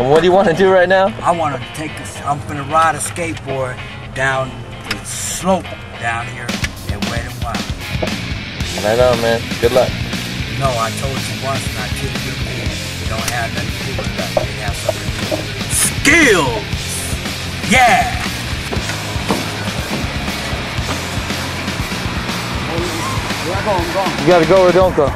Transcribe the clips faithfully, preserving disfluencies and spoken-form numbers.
And what do you want to do right now? I want to take a, I'm gonna ride a skateboard down the slope down here at Wet n Wild. Right on, man. Good luck. No, I told you once and I killed you again. You don't have nothing to do with that. They have something to do with skills. Yeah. You gotta go or don't go.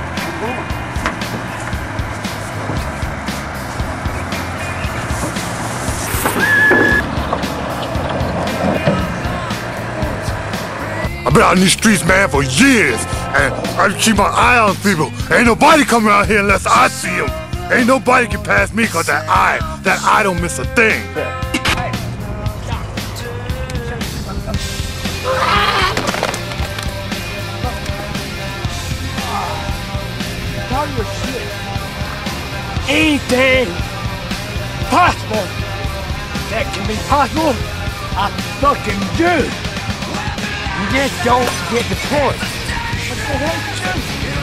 I've been out in these streets, man, for years, and I just keep my eye on people. Ain't nobody come around here unless I see them. Ain't nobody can pass me because that eye, that eye don't miss a thing. Anything possible that can be possible, I fucking do. You just don't get the point. What the hell you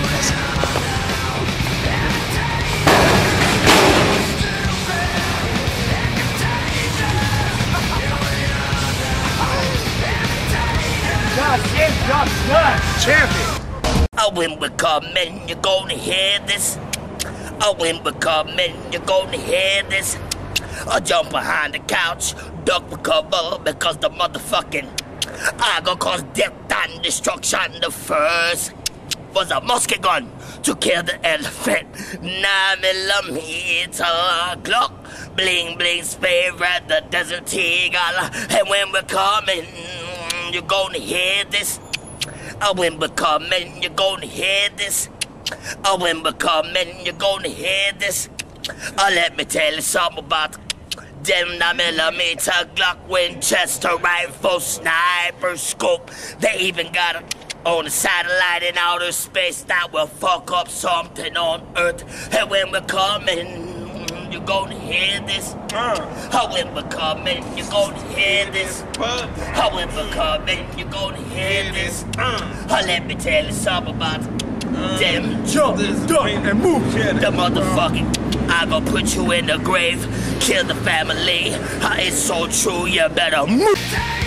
God, God, champion. Oh, when we coming, you're gonna hear this. Oh, when we coming, you're gonna hear this. I jump behind the couch, duck for cover, because the motherfucking I gonna cause death and destruction. The first was a musket gun to kill the elephant. Nine millimeter Glock, bling bling favorite, the Desert Eagle. And when we're coming, you're gonna hear this. Oh, when we're coming, you're gonna hear this. Oh, when we're coming, you're gonna hear this. Oh, let me tell you something about them nine millimeter Glock, Winchester rifle, sniper scope. They even got it on a satellite in outer space that will fuck up something on Earth. And when we're coming, you're gonna hear this. Oh, when we're coming, you're gonna hear this. Oh, when we're coming, you're gonna hear this. Oh, let me tell you something about them jump, duck, and move. The motherfucking, I gonna put you in the grave, kill the family. It's so true, you better move.